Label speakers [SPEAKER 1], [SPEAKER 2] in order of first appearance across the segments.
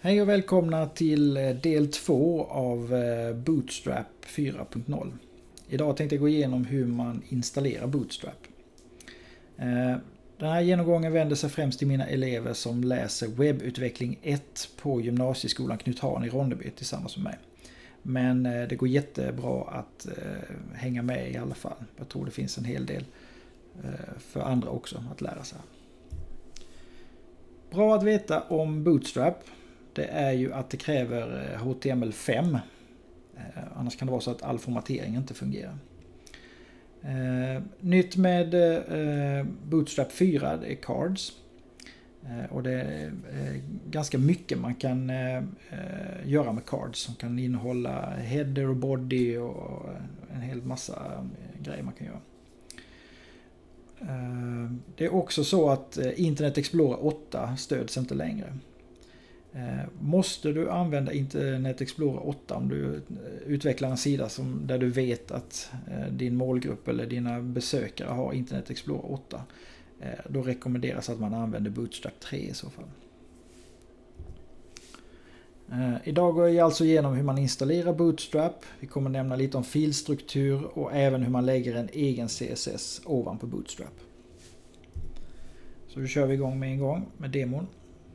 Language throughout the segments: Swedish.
[SPEAKER 1] Hej och välkomna till del 2 av Bootstrap 4.0. Idag tänkte jag gå igenom hur man installerar Bootstrap. Den här genomgången vänder sig främst till mina elever som läser webbutveckling 1 på gymnasieskolan Knut Hahn i Ronneby tillsammans med mig. Men det går jättebra att hänga med i alla fall. Jag tror det finns en hel del för andra också att lära sig. Bra att veta om Bootstrap. Det är ju att det kräver HTML5. Annars kan det vara så att all formatering inte fungerar. Nytt med Bootstrap 4 det är cards. Och det är ganska mycket man kan göra med cards. Som kan innehålla header och body och en hel massa grejer man kan göra. Det är också så att Internet Explorer 8 stöds inte längre. Måste du använda Internet Explorer 8 om du utvecklar en sida där du vet att din målgrupp eller dina besökare har Internet Explorer 8, då rekommenderas att man använder Bootstrap 3 i så fall. Idag går jag alltså igenom hur man installerar Bootstrap. Vi kommer nämna lite om filstruktur och även hur man lägger en egen CSS ovanpå Bootstrap. Så då kör vi igång med en gång med demon.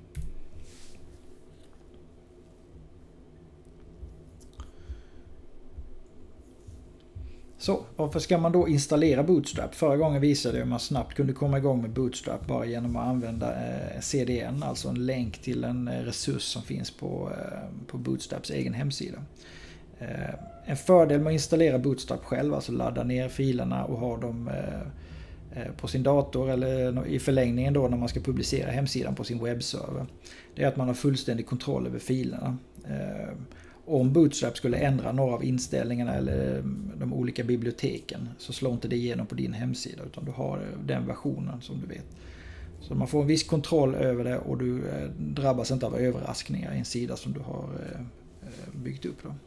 [SPEAKER 1] Så, varför ska man då installera Bootstrap? Förra gången visade jag hur man snabbt kunde komma igång med Bootstrap bara genom att använda CDN, alltså en länk till en resurs som finns på Bootstraps egen hemsida. En fördel med att installera Bootstrap själv, alltså ladda ner filerna och ha dem på sin dator eller i förlängningen då när man ska publicera hemsidan på sin webbserver, det är att man har fullständig kontroll över filerna. Om Bootstrap skulle ändra några av inställningarna eller de olika biblioteken så slår inte det igenom på din hemsida utan du har den versionen som du vet. Så man får en viss kontroll över det och du drabbas inte av överraskningar i en sida som du har byggt upp då.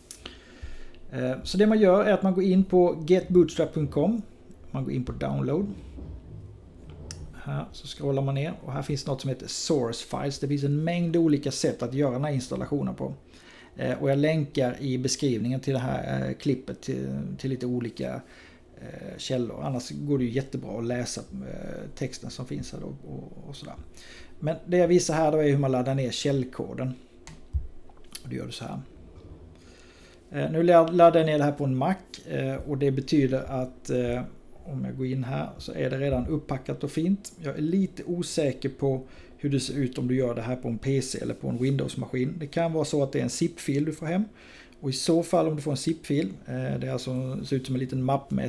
[SPEAKER 1] Så det man gör är att man går in på getbootstrap.com, man går in på download. Här så scrollar man ner och här finns något som heter source files. Det finns en mängd olika sätt att göra den här installationen på. Och jag länkar i beskrivningen till det här klippet till lite olika källor. Annars går det ju jättebra att läsa texten som finns här då och sådär. Men det jag visar här då är hur man laddar ner källkoden. Och det gör du så här. Nu laddar jag ner det här på en Mac och det betyder att om jag går in här så är det redan upppackat och fint. Jag är lite osäker på hur det ser ut om du gör det här på en PC eller på en Windows-maskin. Det kan vara så att det är en zip-fil du får hem. Och i så fall om du får en zip-fil, det är alltså, ser ut som en liten mapp med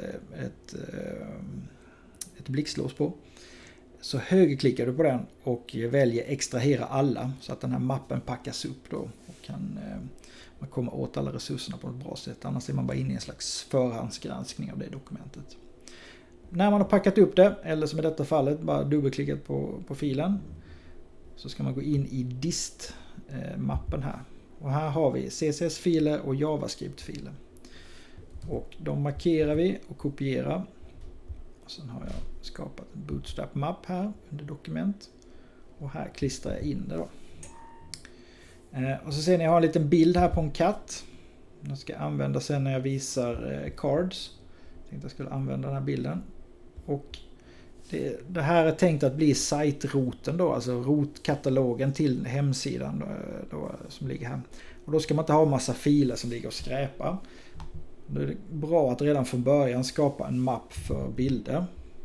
[SPEAKER 1] ett blixtlås på. Så högerklickar du på den och väljer extrahera alla så att den här mappen packas upp då. Och man kommer åt alla resurserna på ett bra sätt. Annars är man bara inne i en slags förhandsgranskning av det dokumentet. När man har packat upp det, eller som i detta fallet bara dubbelklickat på filen, så ska man gå in i dist-mappen här. Och här har vi CSS-filer och JavaScript-filer. Och de markerar vi och kopierar. Och sen har jag skapat en Bootstrap-mapp här under dokument. Och här klistrar jag in det då. Och så ser ni jag har en liten bild här på en katt. Den ska jag använda sen när jag visar cards. Jag tänkte jag skulle använda den här bilden. Och det här är tänkt att bli sajtroten då, alltså rotkatalogen till hemsidan då, som ligger här. Och då ska man inte ha massa filer som ligger och skräpar. Det är bra att redan från början skapa en mapp för bilder.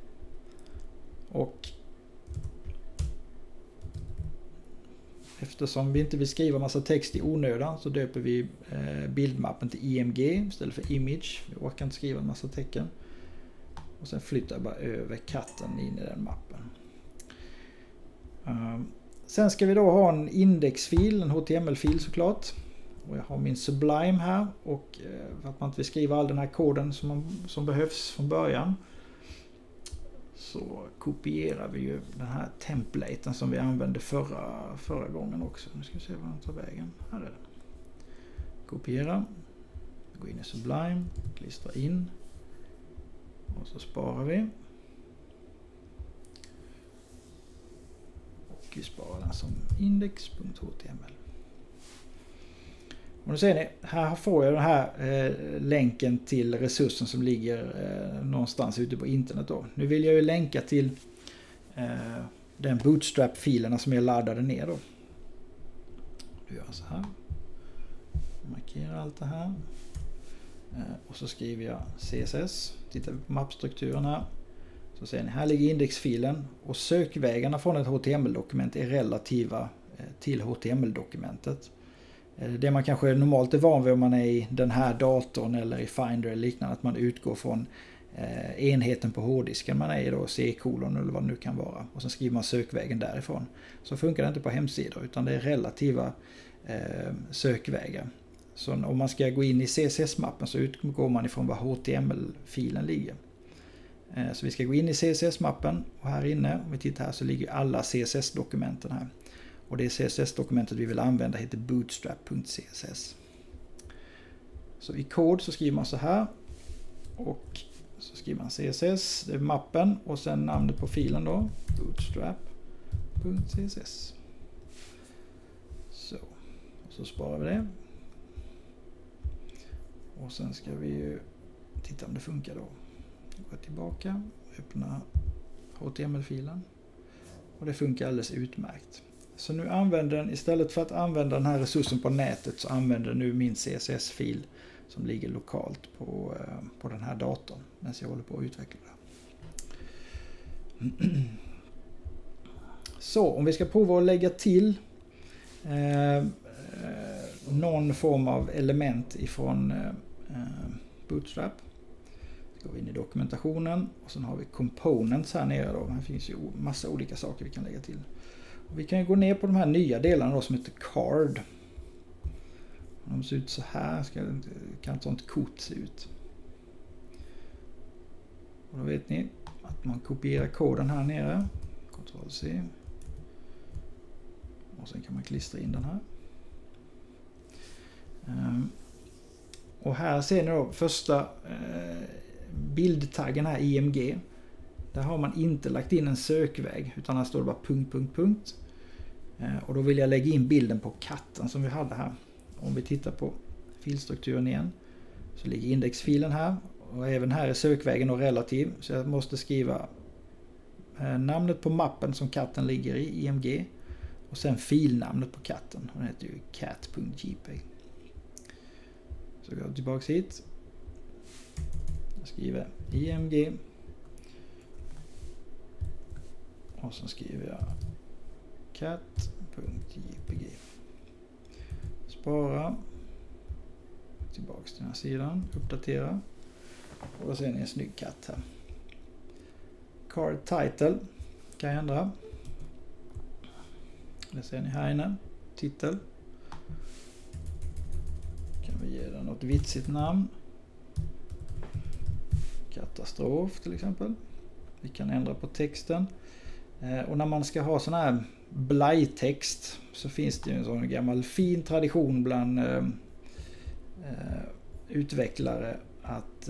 [SPEAKER 1] Och eftersom vi inte vill skriva massa text i onödan så döper vi bildmappen till IMG istället för image. Vi orkar inte skriva en massa tecken. Och sen flyttar jag bara över katten in i den mappen. Sen ska vi då ha en indexfil, en HTML-fil såklart. Och jag har min Sublime här. Och för att man inte vill skriva all den här koden som behövs från början, så kopierar vi ju den här templaten som vi använde förra gången också. Nu ska vi se var den tar vägen. Här är den. Kopiera. Gå in i Sublime. Klistra in. Och så sparar vi. Och vi spara den som index.html. Och nu ser ni, här får jag den här länken till resursen som ligger någonstans ute på internet då. Nu vill jag ju länka till den Bootstrap-filerna som jag laddade ner då. Du gör så här. Markerar allt det här. Och så skriver jag CSS. Tittar vi på mappstrukturen här. Så ser ni, här ligger indexfilen. Och sökvägarna från ett HTML-dokument är relativa till HTML-dokumentet. Det man kanske normalt är van vid om man är i den här datorn eller i Finder eller liknande, att man utgår från enheten på hårddisken man är i då, C-kolon eller vad det nu kan vara. Och sen skriver man sökvägen därifrån. Så funkar det inte på hemsidor, utan det är relativa sökvägar. Så om man ska gå in i CSS-mappen så utgår man ifrån var HTML-filen ligger. Så vi ska gå in i CSS-mappen och här inne, om vi tittar här, så ligger alla CSS-dokumenten här. Och det CSS-dokumentet vi vill använda heter bootstrap.css. Så i kod så skriver man så här. Och så skriver man CSS, det är mappen och sen namnet på filen då. Bootstrap.css. Så. Och så sparar vi det. Och sen ska vi ju titta om det funkar då. Gå tillbaka, öppna HTML-filen. Och det funkar alldeles utmärkt. Så nu använder den, istället för att använda den här resursen på nätet, så använder den nu min CSS-fil som ligger lokalt på den här datorn medan jag håller på att utveckla det. Så om vi ska prova att lägga till någon form av element ifrån Bootstrap. Så går vi in i dokumentationen och sen har vi components här nere då. Här finns ju massa olika saker vi kan lägga till. Och vi kan ju gå ner på de här nya delarna då som heter card. De ser ut så här, kan ett sånt kort se ut. Och då vet ni att man kopierar koden här nere. Ctrl-C. Och sen kan man klistra in den här. Och här ser ni då första bildtaggen här, IMG. Där har man inte lagt in en sökväg, utan här står det bara ... Och då vill jag lägga in bilden på katten som vi hade här. Om vi tittar på filstrukturen igen, så ligger indexfilen här. Och även här är sökvägen och relativ. Så jag måste skriva namnet på mappen som katten ligger i, IMG. Och sen filnamnet på katten. Och den heter ju cat.jpg. Så går jag tillbaka hit. Jag skriver IMG. Och så skriver jag cat.jpg. Spara. Tillbaka till den här sidan. Uppdatera. Och då ser ni en snygg katt här. Card title kan jag ändra. Det ser ni här inne. Titel. Kan vi ge den något vitsigt namn. Katastrof till exempel. Vi kan ändra på texten. Och när man ska ha sån här blajtext så finns det ju en sån gammal fin tradition bland utvecklare att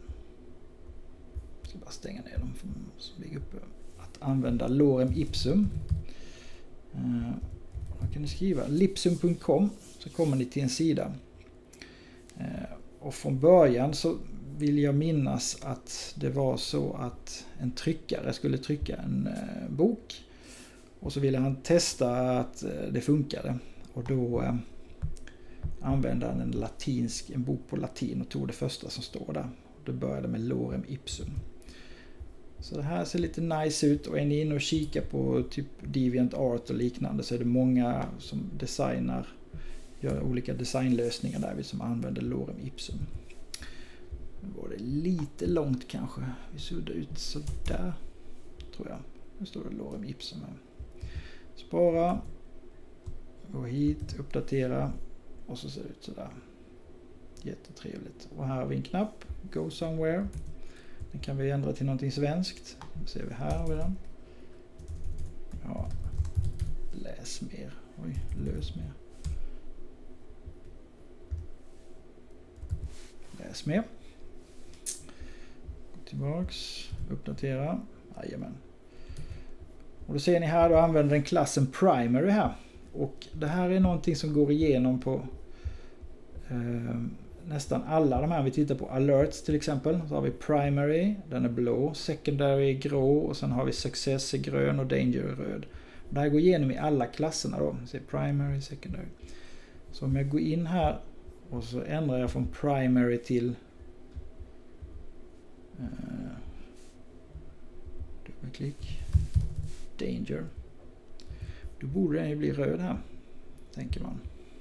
[SPEAKER 1] jag ska bara stänga ner dem som ligger uppe, att använda lorem ipsum. Då kan ni skriva lipsum.com, så kommer ni till en sida. Och från början så vill jag minnas att det var så att en tryckare skulle trycka en bok. Och så ville han testa att det funkade. Och då använde han en bok på latin och tog det första som står där. Det började med lorem ipsum. Så det här ser lite nice ut, och är ni inne och kikar på typ DeviantArt och liknande så är det många som gör olika designlösningar där som använder lorem ipsum. Nu var det lite långt kanske. Vi suddar ut så där, tror jag. Nu står det lorem ipsum här. Spara. Gå hit, uppdatera. Och så ser det ut så där. Jättetrevligt. Och här har vi en knapp. Go somewhere. Den kan vi ändra till någonting svenskt. Nu ser vi här har vi den. Ja. Läs mer. Oj, lös mer. Läs mer. Gå tillbaks. Uppdatera. Jajamän. Och då ser ni här, då använder den klassen primary här. Och det här är någonting som går igenom på nästan alla de här. Vi tittar på alerts till exempel. Så har vi primary, den är blå, secondary är grå och sen har vi success är grön och danger är röd. Det här går igenom i alla klasserna då. Så primary, secondary. Så om jag går in här och så ändrar jag från primary till dubbelklick danger. Då borde den ju bli röd här, tänker man.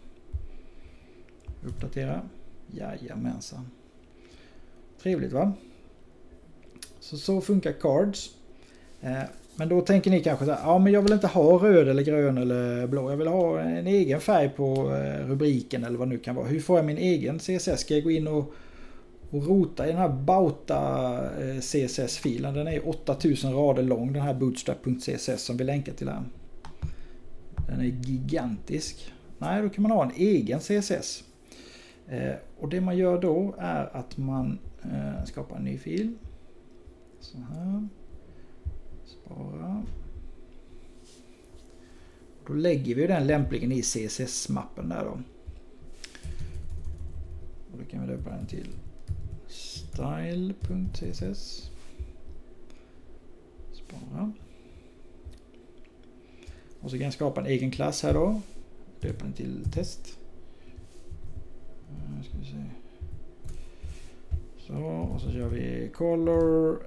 [SPEAKER 1] Uppdatera. Jajamensan. Trevligt, va? Så funkar cards. Men då tänker ni kanske så här, ja men jag vill inte ha röd eller grön eller blå. Jag vill ha en egen färg på rubriken eller vad det nu kan vara. Hur får jag min egen CSS? Ska jag gå in och rota i den här Bauta CSS-filen? Den är 8000 rader lång, den här bootstrap.css som vi länkar till här. Den är gigantisk. Nej, då kan man ha en egen CSS. Och det man gör då är att man skapar en ny fil. Så här. Spara. Då lägger vi den lämpligen i CSS-mappen där då. Och då kan vi döpa den till style.css. Spara. Och så kan jag skapa en egen klass här då. Döpa den till test. Ska vi se. Så, och så gör vi color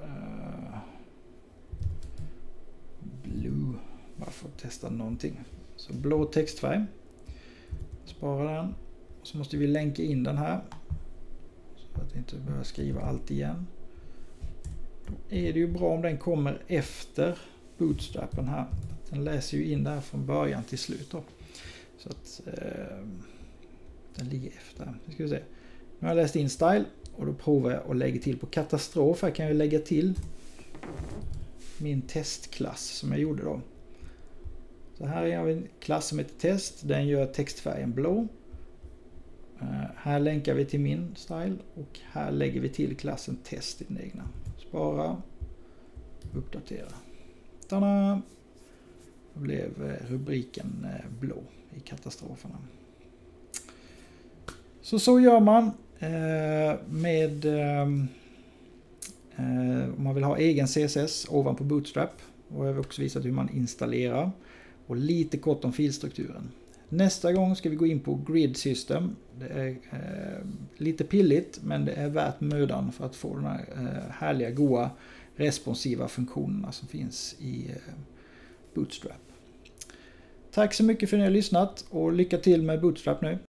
[SPEAKER 1] blue. Bara för att testa någonting. Så blå textfärg. Spara den. Och så måste vi länka in den här. Så att vi inte behöver skriva allt igen. Då är det ju bra om den kommer efter bootstrappen här. Den läser ju in det här från början till slut då. Så att den ligger efter. Nu ska vi se. Nu har jag läst in style och då provar jag att lägga till på katastrof. Här kan jag lägga till min testklass som jag gjorde då. Så här har vi en klass som heter test. Den gör textfärgen blå. Här länkar vi till min style och här lägger vi till klassen test i den egna. Spara. Uppdatera. Tada! Då blev rubriken blå i katastroferna. Så gör man med om man vill ha egen CSS ovanpå Bootstrap. Och jag har också visat hur man installerar. Och lite kort om filstrukturen. Nästa gång ska vi gå in på Grid System. Det är lite pilligt men det är värt mödan för att få de här härliga, goa, responsiva funktionerna som finns i Bootstrap. Tack så mycket för att ni har lyssnat och lycka till med Bootstrap nu.